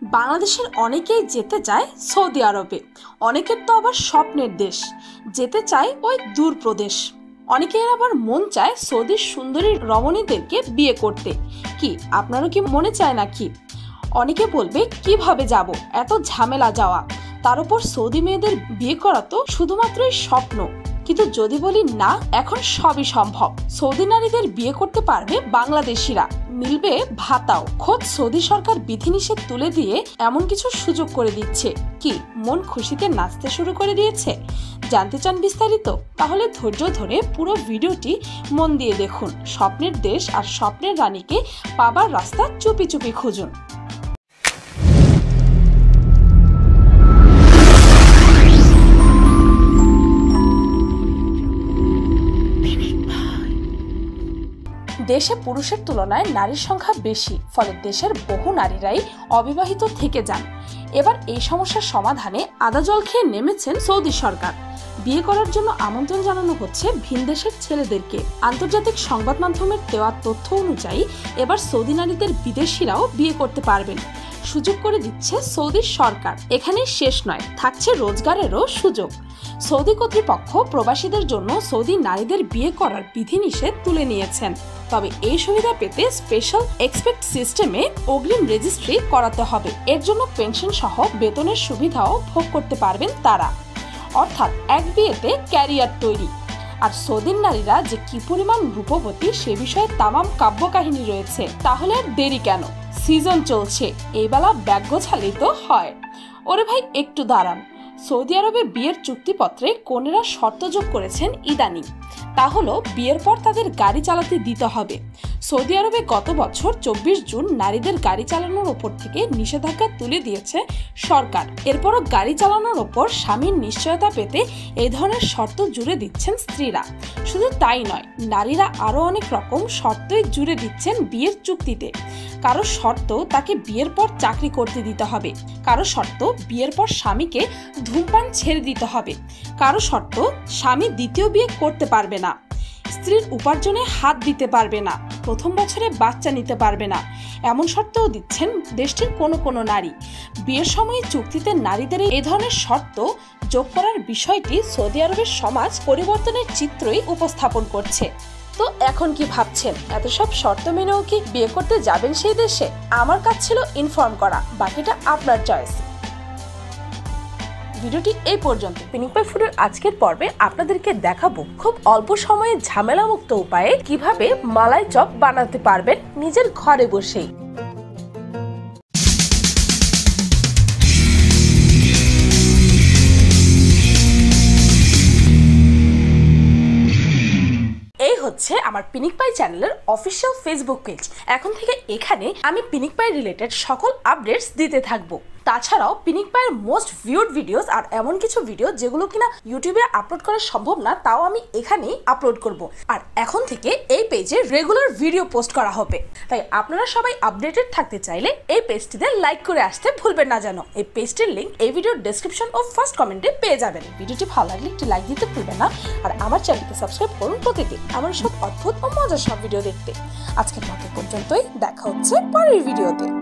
বাংলাদেশের অনেকেই যেতে চায় সৌদি আরবে, অনেকের তো আবার স্বপ্নের দেশ, যেতে চায় ওই দূর প্রদেশ। অনেকের আবার মন চায় সৌদির সুন্দরী রমণীদেরকে বিয়ে করতে। কি আপনারও কি মনে চায় নাকি? অনেকে বলবে কিভাবে যাব, এত ঝামেলা যাওয়া, তার উপর সৌদি মেয়েদের বিয়ে করা তো শুধুমাত্রই স্বপ্ন। কিন্তু যদি বলি না, এখন সবই সম্ভব। সৌদি নারীদের বিয়ে করতে পারবে বাংলাদেশিরা, মিলবে ভাতাও। খোদ সৌদি সরকার বিধিনিষেধ তুলে দিয়ে এমন কিছু সুযোগ করে দিচ্ছে। কি মন খুশিতে নাচতে শুরু করে দিয়েছে? জানতে চান বিস্তারিত? তাহলে ধৈর্য ধরে পুরো ভিডিওটি মন দিয়ে দেখুন। স্বপ্নের দেশ আর স্বপ্নের রানীকে পাবার রাস্তা চুপি চুপি খুঁজুন। দেশে পুরুষের তুলনায় নারীর সংখ্যা বেশি, ফলে দেশের বহু নারীরাই অবিবাহিত থেকে যান। এবার এই সমস্যার সমাধানে আদা জল খেয়ে নেমেছেন সৌদি সরকার। বিয়ে করার জন্য আমন্ত্রণ জানানো হচ্ছে ভিনদেশের ছেলেদেরকে। আন্তর্জাতিক সংবাদ মাধ্যমের দেওয়া তথ্য অনুযায়ী এবার সৌদি নারীদের বিদেশিরাও বিয়ে করতে পারবেন। সুযোগ করে দিচ্ছে সৌদি সরকার। এখানেই শেষ নয়, থাকছে রোজগারেরও সুযোগ। সৌদি কর্তৃপক্ষ প্রবাসীদের জন্য সৌদি নারীদের বিয়ে করার বিধিনিষেধ তুলে নিয়েছেন। তবে এই সুবিধা পেতে স্পেশাল এক্সপেক্ট সিস্টেমে অগ্রিম রেজিস্ট্রি করাতে হবে। এর জন্য পেনশন সহ বেতনের সুবিধাও ভোগ করতে পারবেন তারা। অর্থাৎ এক বিয়েতে ক্যারিয়ার তৈরি। আর সৌদির নারীরা যে কি পরিমাণ রূপবতী সে বিষয়ে তামাম কাব্য কাহিনী রয়েছে। তাহলে আর দেরি কেন? সিজন চলছে, এই বেলা ব্যাগ গোছালেই তো হয়। ওরে ভাই একটু দাঁড়ান। সৌদি আরবে বিয়ের চুক্তিপত্রে কনেরা শর্ত যোগ করেছেন ইদানিং। তা হলো বিয়ের পর তাদের গাড়ি চালাতে দিতে হবে। সৌদি আরবে গত বছর 24 জুন নারীদের গাড়ি চালানোর ওপর থেকে নিষেধাজ্ঞা তুলে দিয়েছে সরকার। এরপরও গাড়ি চালানোর ওপর স্বামীর নিশ্চয়তা পেতে এই ধরনের শর্ত জুড়ে দিচ্ছেন স্ত্রীরা। শুধু তাই নয়, নারীরা আরো অনেক রকম শর্তই জুড়ে দিচ্ছেন বিয়ের চুক্তিতে। কারো শর্ত তাকে বিয়ের পর চাকরি করতে দিতে হবে, কারো শর্ত বিয়ের পর স্বামীকে ধূমপান ছেড়ে দিতে হবে, কারো শর্ত স্বামী দ্বিতীয় বিয়ে করতে পারবে না, স্ত্রীর উপার্জনে হাত দিতে পারবে না, প্রথম বছরে বাচ্চা নিতে পারবে না। এমন শর্তও দিচ্ছেন দেশটির কোনো নারী। বিয়ের সময় চুক্তিতে নারীদের এই ধরনের শর্ত যোগ করার বিষয়টি সৌদি আরবের সমাজ পরিবর্তনের চিত্রই উপস্থাপন করছে। তো এখন কি ভাবছেন, এত সব শর্ত মেনেও কি বিয়ে করতে যাবেন সেই দেশে? আমার কাজ ছিল ইনফর্ম করা, বাকিটা আপনার চয়েস। ভিডিওটি এই পর্যন্ত। পিনিক পাই ফুডের আজকের পর্বে আপনাদেরকে দেখাবো খুব অল্প সময়ে ঝামেলামুক্ত উপায়ে কিভাবে মালাই চপ বানাতে পারবেন নিজের ঘরে বসেই। এই হচ্ছে আমার পিনিক পাই চ্যানেলের অফিসিয়াল ফেসবুক পেজ। এখন থেকে এখানে আমি পিনিক পাই রিলেটেড সকল আপডেটস দিতে থাকবো। তাছাড়াও পিনিক পাইয়ের মোস্ট ভিউড ভিডিওস আর এমন কিছু ভিডিও যেগুলো কিনা ইউটিউবে আপলোড করা সম্ভব না, তাও আমি এখানেই আপলোড করব। আর এখন থেকে এই পেজে রেগুলার ভিডিও পোস্ট করা হবে। তাই আপনারা সবাই আপডেটেড থাকতে চাইলে এই পেজটিতে লাইক করে আসতে ভুলবেন না যেন। এই পেজটির লিংক এই ভিডিওর ডেসক্রিপশন ও ফার্স্ট কমেন্টে পেয়ে যাবেন। ভিডিওটি ভালো লাগলে একটি লাইক দিতে ভুলবেন না। আর আমার চ্যানেলকে সাবস্ক্রাইব করুন প্রতিদিন আমার সব অদ্ভুত ও মজার সব ভিডিও দেখতে। আজকের মতো পর্যন্তই, দেখা হচ্ছে পরের ভিডিওতে।